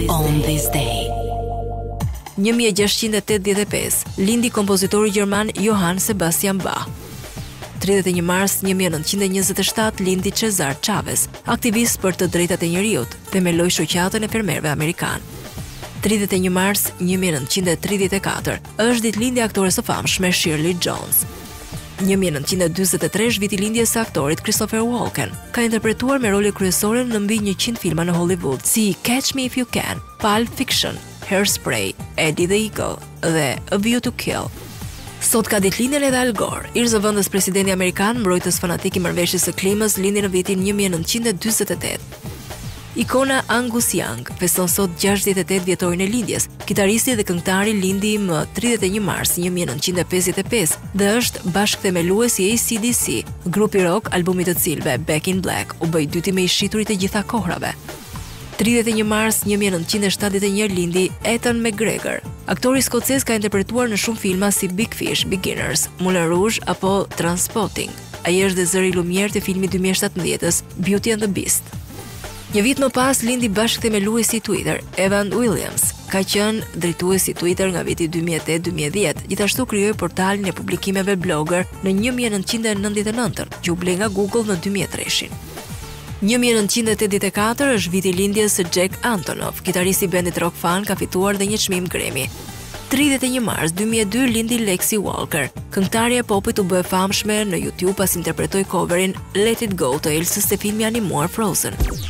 On this day. 1685 lindi kompozitori gjerman Johann Sebastian Bach. 31 mars 1927 lindi Cesar Chavez, aktivist për të drejtat e njerëzit, themeloi shoqatën e fermerëve amerikan. 31 mars 1934 është ditëlindja e aktores së famshme Shirley Jones. 1943 është vitilindjes së aktorit Christopher Walken. Ka interpretuar me role kryesore në mbi 100 filma në Hollywood, si Catch Me If You Can, Pulp Fiction, Hairspray, Eddie the Eagle dhe A View to Kill. Sot ka ditëlindjen edhe Al Gore, i zëvendës presidenti amerikan, mbrojtës fanatik i marrëveshjes së klimës, lindi në vitin 1948. Ikona Angus Young feston sot 68 vjetorin e lindjes. Kitaristi dhe këngëtari lindi më 31 mars 1955 dhe është bashkëthemelues i AC/DC, grupi rock albumi të cilëve Back in Black u bë i dyti më i shiturit të gjitha kohrave. 31 mars 1971 lindi Ethan McGregor. Aktori skocez ka interpretuar në shumë filma si Big Fish, Beginners, Moulin Rouge apo Transpotting. Ai është dhe zëri i lumjer të filmit 2017-s Beauty and the Beast. Një vit më pas lindi bashkëthemeluesi i Twitter, Evan Williams. Ka qenë drejtuesi i Twitter nga viti 2008-2010, gjithashtu krijoi portalin e publikimeve Blogger në 1999, që u ble nga Google në 2003. 1984 është viti lindjes së Jack Antonoff, kitaristi i bendit rock fan, ka fituar dhe një çmim Grammy. 31 mars 2002 lindi Lexi Walker. Këngëtarja e popit u bë e famshme në YouTube pas interpretoi coverin Let It Go të Elsës te filmi animuar Frozen.